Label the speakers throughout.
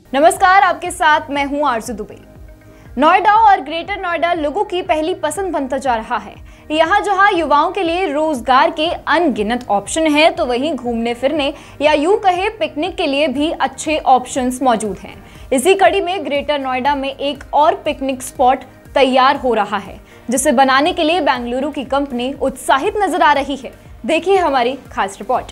Speaker 1: नमस्कार, आपके साथ मैं हूं आरजू दुबे। नोएडा और ग्रेटर नोएडा लोगों की पहली पसंद बनता जा रहा है। यहाँ जहाँ युवाओं के लिए रोजगार के अनगिनत ऑप्शन हैं, तो वहीं घूमने फिरने या यूं कहे पिकनिक के लिए भी अच्छे ऑप्शंस मौजूद हैं। इसी कड़ी में ग्रेटर नोएडा में एक और पिकनिक स्पॉट तैयार हो रहा है, जिसे बनाने के लिए बेंगलुरु की कंपनी उत्साहित नजर आ रही है। देखिए हमारी खास रिपोर्ट।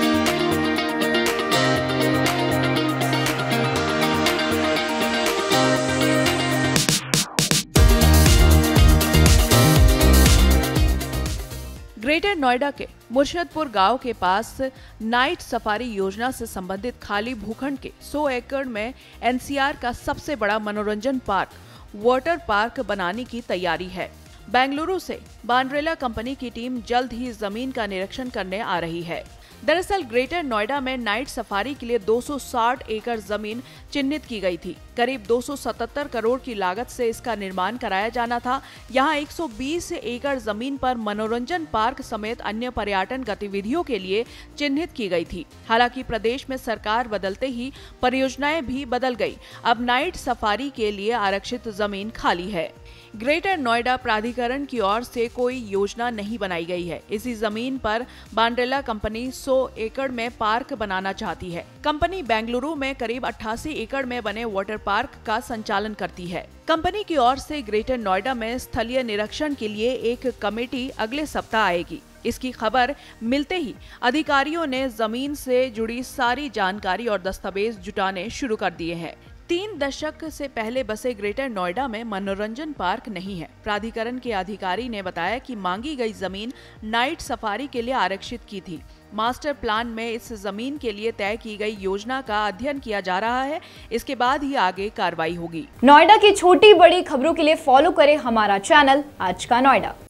Speaker 2: ग्रेटर नोएडा के मुर्शदपुर गांव के पास नाइट सफारी योजना से संबंधित खाली भूखंड के 100 एकड़ में एनसीआर का सबसे बड़ा मनोरंजन पार्क वाटर पार्क बनाने की तैयारी है। बेंगलुरु से बांड्रेला कंपनी की टीम जल्द ही जमीन का निरीक्षण करने आ रही है। दरअसल ग्रेटर नोएडा में नाइट सफारी के लिए 260 एकड़ जमीन चिन्हित की गई थी। करीब 277 करोड़ की लागत से इसका निर्माण कराया जाना था। यहां 120 एकड़ जमीन पर मनोरंजन पार्क समेत अन्य पर्यटन गतिविधियों के लिए चिन्हित की गई थी। हालांकि प्रदेश में सरकार बदलते ही परियोजनाएं भी बदल गई। अब नाइट सफारी के लिए आरक्षित जमीन खाली है। ग्रेटर नोएडा प्राधिकरण की ओर से कोई योजना नहीं बनाई गई है। इसी जमीन पर बांड्रेला कंपनी 100 एकड़ में पार्क बनाना चाहती है। कंपनी बेंगलुरु में करीब 88 एकड़ में बने वाटर पार्क का संचालन करती है। कंपनी की ओर से ग्रेटर नोएडा में स्थलीय निरीक्षण के लिए एक कमेटी अगले सप्ताह आएगी। इसकी खबर मिलते ही अधिकारियों ने जमीन से जुड़ी सारी जानकारी और दस्तावेज जुटाने शुरू कर दिए हैं। 3 दशक से पहले बसे ग्रेटर नोएडा में मनोरंजन पार्क नहीं है। प्राधिकरण के अधिकारी ने बताया कि मांगी गई जमीन नाइट सफारी के लिए आरक्षित की थी। मास्टर प्लान में इस जमीन के लिए तय की गई योजना का अध्ययन किया जा रहा है। इसके बाद ही आगे कार्रवाई होगी।
Speaker 1: नोएडा की छोटी बड़ी खबरों के लिए फॉलो करें हमारा चैनल आज का नोएडा।